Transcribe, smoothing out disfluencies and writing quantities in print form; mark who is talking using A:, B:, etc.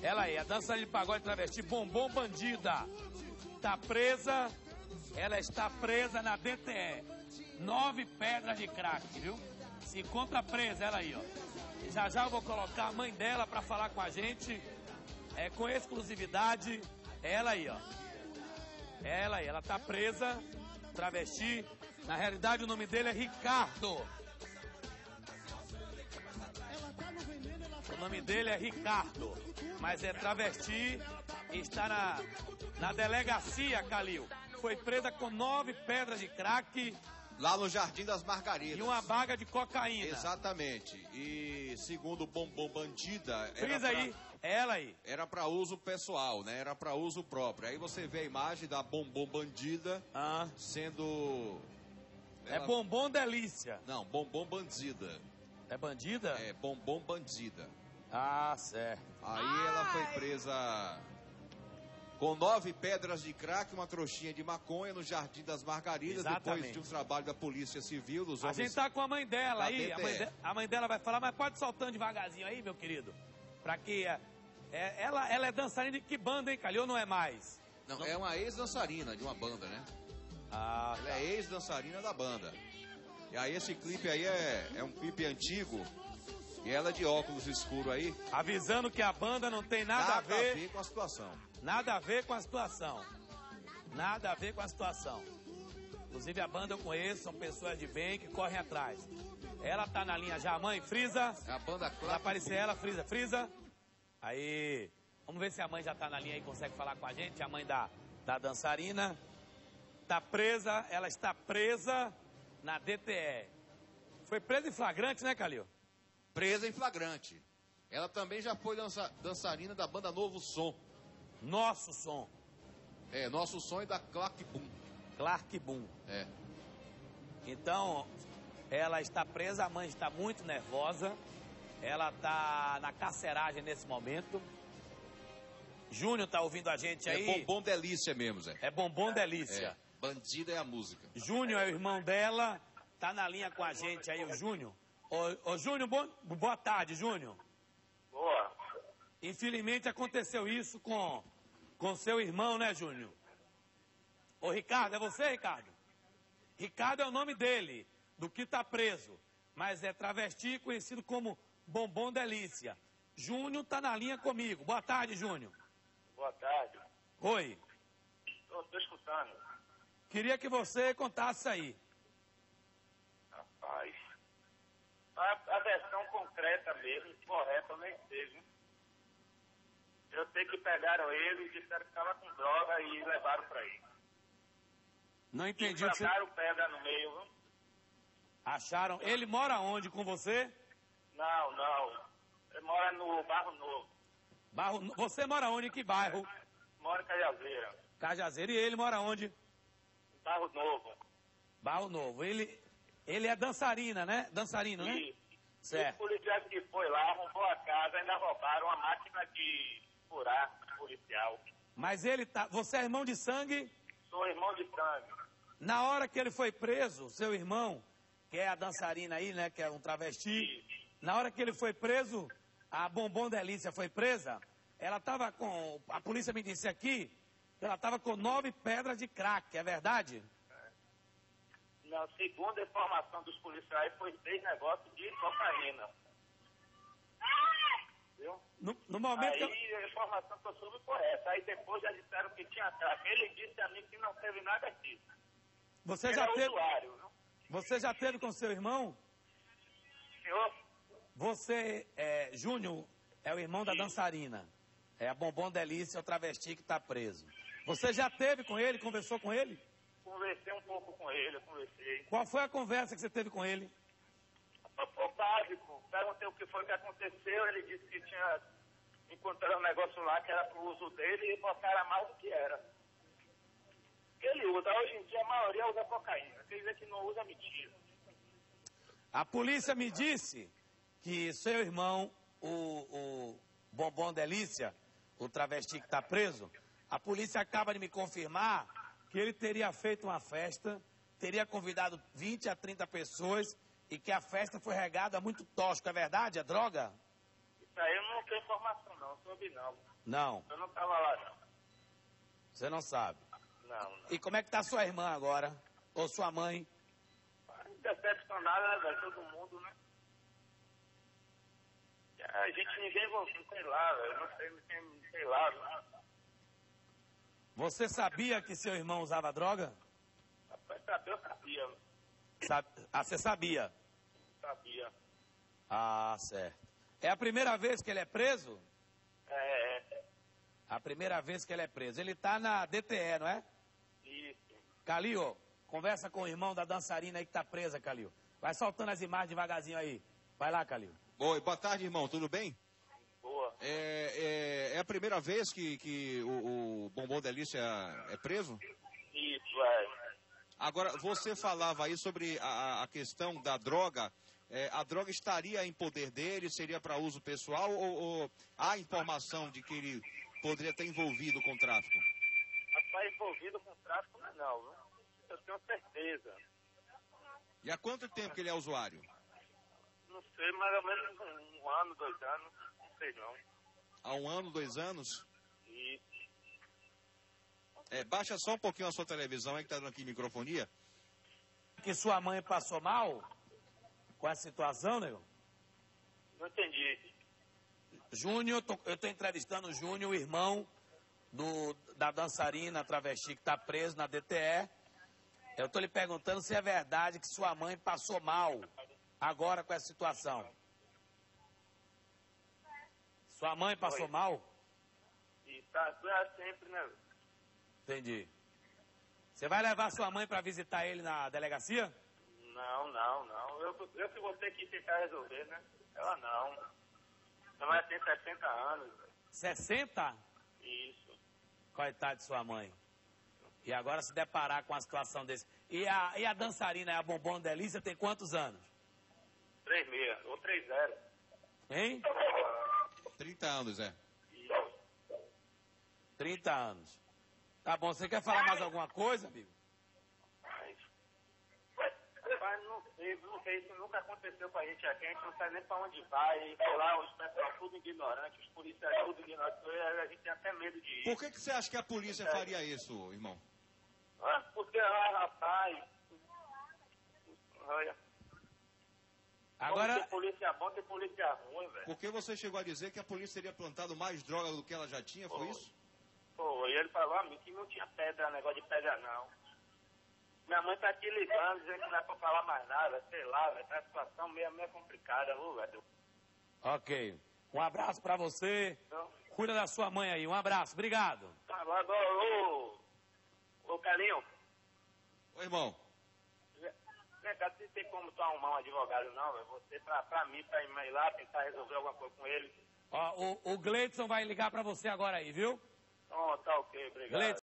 A: Ela aí, a dançarina de pagode travesti Bombom Bandida. Tá presa, ela está presa na DTE. 9 pedras de crack, viu? Se encontra presa, ela aí, ó. Já já eu vou colocar a mãe dela pra falar com a gente. Com exclusividade. Ela aí, ó. Ela aí, ela tá presa, travesti. Na realidade o nome dele é Ricardo. O nome dele é Ricardo, mas é travesti e está na delegacia, Calil. Foi presa com 9 pedras de crack.
B: Lá no Jardim das Margaridas.
A: E uma baga de cocaína.
B: Exatamente. E segundo o Bombom Bandida...
A: Frisa aí, ela aí.
B: Era para uso pessoal, né? Era para uso próprio. Aí você vê a imagem da Bombom Bandida sendo...
A: É Bombom Delícia.
B: Não, Bombom Bandida.
A: É bandida?
B: É, Bombom Bandida.
A: Ah, certo.
B: Aí ela foi presa com 9 pedras de crack, uma trouxinha de maconha no Jardim das Margaridas.
A: Exatamente.
B: Depois de um trabalho da Polícia Civil, dos homens...
A: A gente tá com a mãe dela aí.
B: DTE.
A: A mãe dela vai falar, mas pode soltando devagarzinho aí, meu querido. Pra que... ela é dançarina de que banda, hein, Calil? Ou não é mais?
B: Não, é uma ex-dançarina de uma banda, né?
A: Ah,
B: ela é ex-dançarina da banda. E aí esse clipe aí é um clipe antigo. E ela é de óculos escuros aí.
A: Avisando que a banda não tem nada a ver
B: com a situação.
A: Nada a ver com a situação. Nada a ver com a situação. Inclusive a banda eu conheço, são pessoas de bem que correm atrás. Ela tá na linha já, mãe, frisa.
B: É a banda
A: Vai
B: clássica.
A: aparecer ela, frisa. Aí, vamos ver se a mãe já tá na linha e consegue falar com a gente. A mãe da dançarina tá presa, ela está presa na DTE. Foi presa em flagrante, né, Calil?
B: Presa em flagrante. Ela também já foi dançarina da banda Novo Som.
A: Nosso Som.
B: É, Nosso Som e da Clark Boom.
A: Clark Boom.
B: É.
A: Então, ela está presa, a mãe está muito nervosa. Ela está na carceragem nesse momento. Júnior tá ouvindo a gente aí?
B: É Bombom Delícia mesmo, Zé.
A: É Bombom Delícia.
B: É. Bandida é a música.
A: Júnior é o irmão dela. Tá na linha com a gente aí, o Júnior. Ô Júnior, boa tarde, Júnior.
C: Boa.
A: Infelizmente aconteceu isso com seu irmão, né, Júnior? Ô, Ricardo, é você, Ricardo? Ricardo é o nome dele, do que tá preso. Mas é travesti conhecido como Bombom Delícia. Júnior tá na linha comigo. Boa tarde, Júnior.
C: Boa tarde.
A: Oi.
C: Tô escutando.
A: Queria que você contasse aí.
C: Rapaz. A versão concreta mesmo, correta, eu nem sei, viu? Eu sei que pegaram ele e disseram que estava com droga e levaram pra aí.
A: Não entendi
C: e
A: o que você...
C: plantaram pedra no meio, viu?
A: Acharam? Ele mora onde com você?
C: Não. Ele mora no Barro Novo.
A: Você mora onde? Em que bairro?
C: Mora em Cajazeira.
A: Cajazeira. E ele mora onde?
C: Barro Novo.
A: Barro Novo. Ele é dançarina, né? Dançarino, né?
C: Isso.
A: Certo.
C: O policial que foi lá, arrombou a casa, ainda roubaram uma máquina de furar policial.
A: Mas ele tá... Você é irmão de sangue?
C: Sou irmão de sangue.
A: Na hora que ele foi preso, seu irmão, que é a dançarina aí, né? Que é um travesti. Na hora que ele foi preso, a Bombom Delícia foi presa. Ela tava com... A polícia me disse aqui que ela tava com 9 pedras de crack. É verdade?
C: Na segunda informação dos policiais, foi 6 negócios de cocaína. Viu?
A: No momento
C: aí a informação que eu soube foi essa. Aí depois já disseram que tinha crack. Ele disse a mim que não teve nada disso.
A: Você já teve...
C: usuário, viu?
A: Você já teve com seu irmão?
C: Senhor?
A: Você, Júnior, é o irmão da dançarina. É a Bombom Delícia, o travesti que está preso. Você já teve com ele, conversou com ele?
C: Conversei um pouco com ele, conversei.
A: Qual foi a conversa que você teve com ele?
C: Foi básico. Perguntei o que foi que aconteceu, ele disse que tinha encontrado um negócio lá que era pro uso dele e botaram mais do que era. Ele usa, hoje em dia a maioria usa cocaína. Quer dizer que não usa, mentira.
A: A polícia me disse que seu irmão, o Bombom Delícia, o travesti que está preso, a polícia acaba de me confirmar que ele teria feito uma festa, teria convidado 20 a 30 pessoas e que a festa foi regada muito tóxico. É verdade? É droga?
C: Isso aí eu não tenho informação, não. Soube, não.
A: Não,
C: Eu não tava lá, não.
A: você não sabe.
C: Não.
A: E como é que tá sua irmã agora? Ou sua mãe?
C: Decepcionada, né, velho? Todo mundo, né? A gente, ninguém, sei lá, velho. Não sei lá, né?
A: Você sabia que seu irmão usava droga?
C: Rapaz, saber, eu sabia.
A: Você sabia?
C: Sabia.
A: Ah, certo. É a primeira vez que ele é preso?
C: É.
A: A primeira vez que ele é preso. Ele tá na DTE, não é?
C: Isso.
A: Calil, conversa com o irmão da dançarina aí que tá presa, Calil. Vai soltando as imagens devagarzinho aí. Vai lá, Calil.
B: Oi, boa tarde, irmão, tudo bem?
C: Boa.
B: É a primeira vez que o Bombom Delícia é preso?
C: Isso, é.
B: Agora, você falava aí sobre a questão da droga. A droga estaria em poder dele, seria para uso pessoal ou há informação de que ele poderia estar envolvido com tráfico?
C: Rapaz, envolvido com tráfico não, viu? Eu tenho certeza.
B: E há quanto tempo que ele é usuário?
C: Não sei, mais ou menos um ano, 2 anos. Não sei, não.
B: Há 1 ano, 2 anos?
C: Isso.
B: Baixa só um pouquinho a sua televisão aí que tá dando aqui microfonia.
A: Que sua mãe passou mal com essa situação, nego?
C: Não entendi.
A: Júnior, eu tô entrevistando o Júnior, o irmão da dançarina travesti que está preso na DTE. Eu tô lhe perguntando se é verdade que sua mãe passou mal agora com essa situação. Sua mãe passou mal?
C: E tá sempre, né?
A: Entendi. Você vai levar sua mãe para visitar ele na delegacia?
C: Não. Eu que vou ter que tentar resolver, né? Ela não. Ela tem 60 anos.
A: 60?
C: Isso.
A: Coitado de sua mãe. E agora se deparar com uma situação desse. E a dançarina, a Bombom Delícia, tem quantos anos?
C: 3,6 ou 3,0.
A: Hein?
B: 30 anos, é.
A: 30 anos. Tá bom, você quer falar mais alguma coisa, amigo?
C: Mas não sei, isso nunca aconteceu com a gente aqui, a gente não sabe nem pra onde vai, sei lá, os pessoal tudo ignorante, os policiais tudo ignorantes, a gente tem até medo de ir.
B: Por que você acha que a polícia faria isso, irmão?
C: Porque, rapaz, olha,
A: Agora,
C: tem polícia bom, tem polícia ruim, velho.
B: Porque você chegou a dizer que a polícia teria plantado mais droga do que ela já tinha, foi isso?
C: Pô, e ele falou a mim que não tinha pedra, negócio de pedra não. Minha mãe tá aqui ligando, dizendo que não é pra falar mais nada, sei lá, velho, tá uma situação meio complicada, viu, velho?
A: ok. Um abraço pra você.
C: Então,
A: Cuida da sua mãe aí. Um abraço. Obrigado.
C: tá lá, ô Calinho,
B: Ô, irmão,
C: vem cá, você tem como tu arrumar um advogado não, velho? Você, pra mim, pra ir lá, tentar resolver alguma coisa com ele.
A: Ó, o Gleidson vai ligar pra você agora aí, viu?
C: Então, tá ok, obrigado.
A: Gleidson.